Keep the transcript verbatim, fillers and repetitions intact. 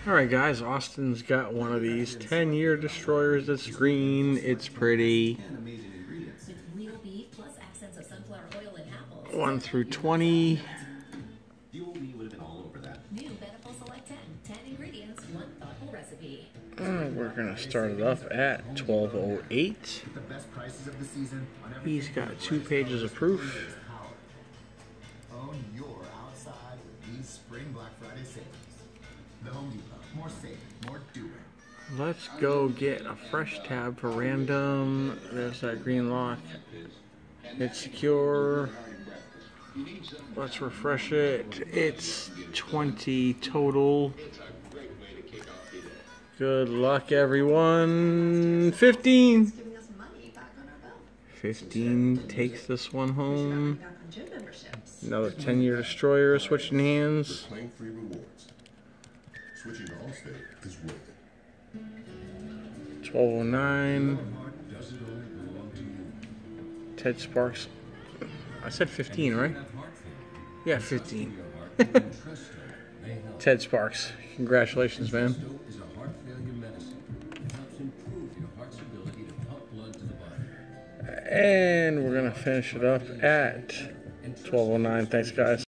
Alright guys, Austin's got one of these ten year destroyers. It's green, it's pretty. one through twenty. Uh, we're going to start it up at twelve oh eight. He's got two pages of proof. Own your outside with these spring Black Friday savings. The Home Depot. More saving, more doing. Let's go get a fresh tab for random. There's that green lock. It's secure. Let's refresh it. It's twenty total. Good luck, everyone. fifteen. fifteen takes this one home. Another ten year destroyer switching hands. twelve oh nine. Ted Sparks. I said fifteen, right? Yeah, fifteen. Ted Sparks. Congratulations, man. And we're going to finish it up at twelve oh nine. Thanks, guys.